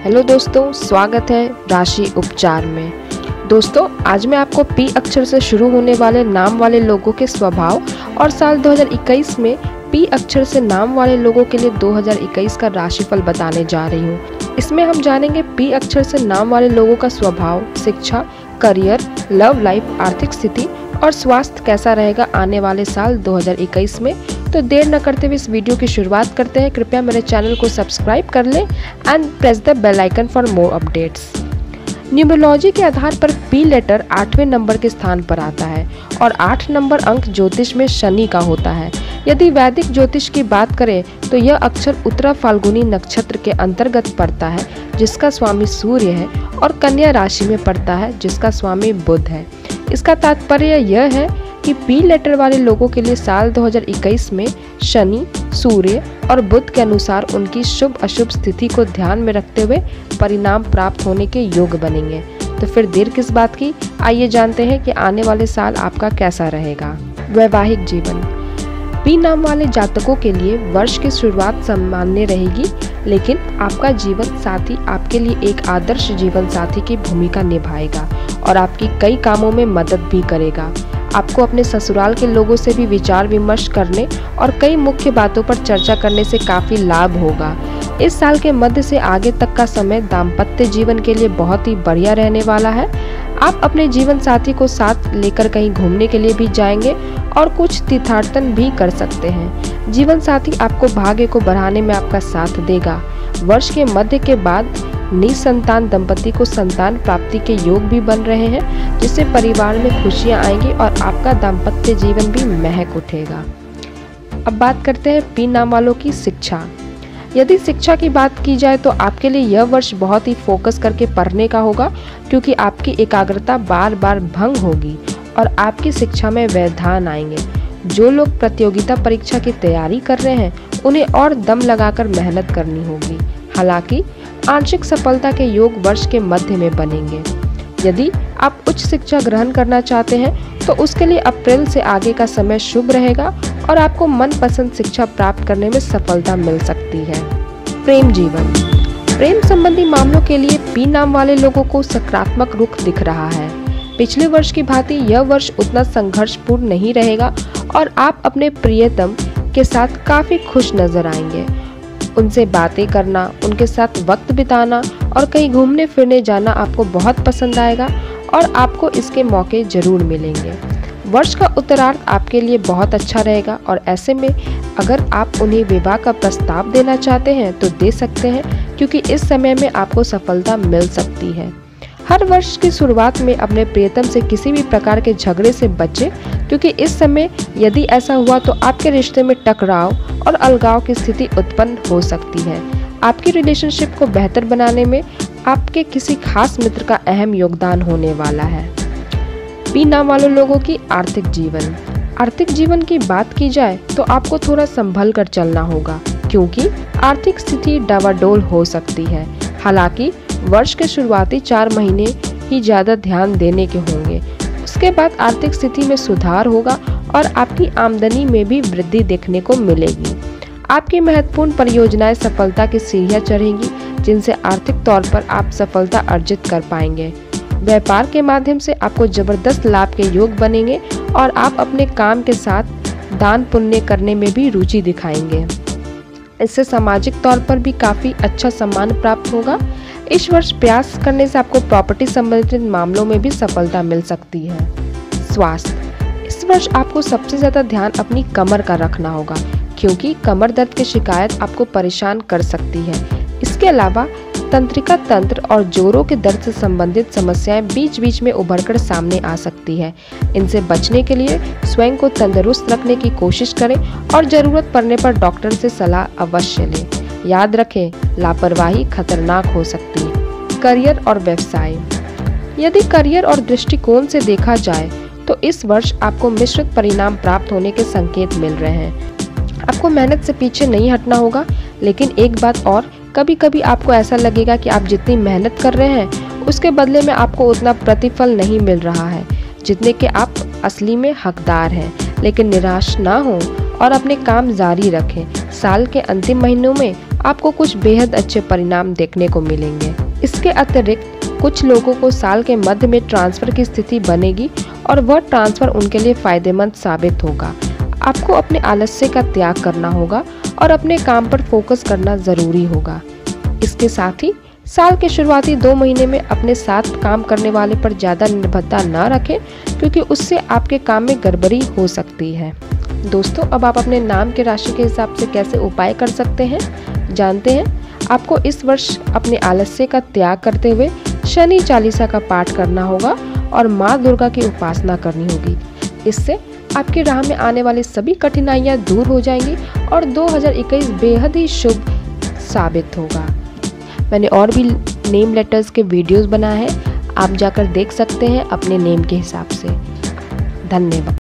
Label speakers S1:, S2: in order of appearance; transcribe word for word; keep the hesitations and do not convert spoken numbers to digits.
S1: Hello दोस्तों, स्वागत है राशि उपचार में। दोस्तों, आज मैं आपको पी अक्षर से शुरू होने वाले नाम वाले लोगों के स्वभाव और साल दो हज़ार इक्कीस में पी अक्षर से नाम वाले लोगों के लिए दो हज़ार इक्कीस का राशिफल बताने जा रही हूँ। इसमें हम जानेंगे पी अक्षर से नाम वाले लोगों का स्वभाव, शिक्षा, करियर, लव लाइफ, आर्थिक स्थिति और स्वास्थ्य कैसा रहेगा आने वाले साल दो हज़ार इक्कीस में। तो देर न करते हुए इस वीडियो की शुरुआत करते हैं। कृपया मेरे चैनल को सब्सक्राइब कर लें and press the bell icon for more updates. Numerology के आधार पर पी लेटर आठवें नंबर के स्थान पर आता है और आठ नंबर अंक ज्योतिष में शनि का होता है। यदि वैदिक ज्योतिष की बात करें तो यह अक्षर उत्तरा फाल्गुनी नक्षत्र के अंतर्गत पड़ता है, जिसका स्वामी सूर्य है, और कन्या राशि में पड़ता है, जिसका स्वामी बुध है। इसका तात्पर्य यह है कि पी लेटर वाले लोगों के लिए साल दो हज़ार इक्कीस में शनि, सूर्य और बुध के अनुसार उनकी शुभ अशुभ स्थिति को ध्यान में रखते हुए परिणाम प्राप्त होने के योग बनेंगे। तो फिर देर किस बात की, आइए जानते हैं कि आने वाले साल आपका कैसा रहेगा। वैवाहिक जीवन। पी नाम वाले जातकों के लिए वर्ष की शुरुआत सामान्य रहेगी, लेकिन आपका जीवन साथी आपके लिए एक आदर्श जीवन साथी की भूमिका निभाएगा और आपकी कई कामों में मदद भी करेगा। आपको अपने ससुराल के लोगों से भी विचार विमर्श करने और कई मुख्य बातों पर चर्चा करने से काफी लाभ होगा। इस साल के मध्य से आगे तक का समय दाम्पत्य जीवन के लिए बहुत ही बढ़िया रहने वाला है। आप अपने जीवन साथी को साथ लेकर कहीं घूमने के लिए भी जाएंगे और कुछ तीर्थाटन भी कर सकते हैं। जीवन साथी आपको भाग्य को बढ़ाने में आपका साथ देगा। वर्ष के मध्य के बाद निसंतान दंपति को संतान प्राप्ति के योग भी बन रहे हैं, जिससे परिवार में खुशियां आएंगी और आपका दाम्पत्य जीवन भी महक उठेगा। अब बात करते हैं पी नाम वालों की शिक्षा। यदि शिक्षा की बात की जाए तो आपके लिए यह वर्ष बहुत ही फोकस करके पढ़ने का होगा, क्योंकि आपकी एकाग्रता बार बार भंग होगी और आपकी शिक्षा में व्यवधान आएंगे। जो लोग प्रतियोगिता परीक्षा की तैयारी कर रहे हैं उन्हें और दम लगाकर मेहनत करनी होगी। हालांकि आंशिक सफलता के योग वर्ष के मध्य में बनेंगे। यदि आप उच्च शिक्षा ग्रहण करना चाहते हैं तो उसके लिए अप्रैल से आगे का समय शुभ रहेगा और आपको मनपसंद शिक्षा प्राप्त करने में सफलता मिल सकती है। प्रेम जीवन। प्रेम संबंधी मामलों के लिए पी नाम वाले लोगों को सकारात्मक रुख दिख रहा है। पिछले वर्ष की भांति यह वर्ष उतना संघर्षपूर्ण नहीं रहेगा और आप अपने प्रियतम के साथ काफी खुश नजर आएंगे। उनसे बातें करना, उनके साथ वक्त बिताना और कहीं घूमने फिरने जाना आपको बहुत पसंद आएगा और आपको इसके मौके जरूर मिलेंगे। वर्ष का उत्तरार्ध आपके लिए बहुत अच्छा रहेगा और ऐसे में अगर आप उन्हें विवाह का प्रस्ताव देना चाहते हैं तो दे सकते हैं, क्योंकि इस समय में आपको सफलता मिल सकती है। हर वर्ष की शुरुआत में अपने प्रियतम से किसी भी प्रकार के झगड़े से बचें, क्योंकि इस समय यदि ऐसा हुआ तो आपके रिश्ते में टकराव और अलगाव की स्थिति उत्पन्न हो सकती है। आपकी रिलेशनशिप को बेहतर बनाने में आपके किसी खास मित्र का अहम योगदान होने वाला है। पी नाम वाले लोगों की आर्थिक जीवन। आर्थिक जीवन की बात की जाए तो आपको थोड़ा संभल कर चलना होगा, क्योंकि आर्थिक स्थिति डावाडोल हो सकती है। हालांकि वर्ष के शुरुआती चार महीने ही ज्यादा ध्यान देने के होंगे। उसके बाद आर्थिक स्थिति में सुधार होगा और आपकी आमदनी में भी वृद्धि देखने को मिलेगी। आपकी महत्वपूर्ण परियोजनाएं सफलता की सीढ़ियां चढ़ेंगी, जिनसे आर्थिक तौर पर आप सफलता अर्जित कर पाएंगे। व्यापार के माध्यम से आपको जबरदस्त लाभ के योग बनेंगे और आप अपने काम के साथ दान पुण्य करने में भी रुचि दिखाएंगे। इससे सामाजिक तौर पर भी काफी अच्छा सम्मान प्राप्त होगा। इस वर्ष प्रयास करने से आपको प्रॉपर्टी संबंधित मामलों में भी सफलता मिल सकती है। स्वास्थ्य। इस वर्ष आपको सबसे ज्यादा ध्यान अपनी कमर का रखना होगा, क्योंकि कमर दर्द की शिकायत आपको परेशान कर सकती है। इसके अलावा तंत्रिका तंत्र और जोड़ों के दर्द से संबंधित समस्याएं बीच बीच में उभरकर सामने आ सकती है। इनसे बचने के लिए स्वयं को तंदुरुस्त रखने की कोशिश करें और जरूरत पड़ने पर डॉक्टर से सलाह अवश्य लें। याद रखें, लापरवाही खतरनाक हो सकती है। करियर और व्यवसाय। यदि करियर और दृष्टिकोण से देखा जाए तो इस वर्ष आपको मिश्रित परिणाम प्राप्त होने के संकेत मिल रहे हैं। आपको मेहनत से पीछे नहीं हटना होगा, लेकिन एक बात और, कभी कभी आपको ऐसा लगेगा कि आप जितनी मेहनत कर रहे हैं उसके बदले में आपको उतना प्रतिफल नहीं मिल रहा है जितने के आप असली में हकदार हैं। लेकिन निराश ना हो और अपने काम जारी रखें। साल के अंतिम महीनों में आपको कुछ बेहद अच्छे परिणाम देखने को मिलेंगे। इसके अतिरिक्त कुछ लोगों को साल के मध्य में ट्रांसफर की स्थिति बनेगी और वह ट्रांसफर उनके लिए फायदेमंद साबित होगा। आपको अपने आलस्य का त्याग करना होगा और अपने काम पर फोकस करना जरूरी होगा। इसके साथ ही साल के शुरुआती दो महीने में अपने साथ काम करने वाले पर ज़्यादा निर्भरता न रखें, क्योंकि उससे आपके काम में गड़बड़ी हो सकती है। दोस्तों, अब आप अपने नाम के राशि के हिसाब से कैसे उपाय कर सकते हैं, जानते हैं। आपको इस वर्ष अपने आलस्य का त्याग करते हुए शनि चालीसा का पाठ करना होगा और माँ दुर्गा की उपासना करनी होगी। इससे आपकी राह में आने वाली सभी कठिनाइयाँ दूर हो जाएंगी और दो हज़ार इक्कीस बेहद ही शुभ साबित होगा। मैंने और भी नेम लेटर्स के वीडियोस बनाए हैं, आप जाकर देख सकते हैं अपने नेम के हिसाब से। धन्यवाद।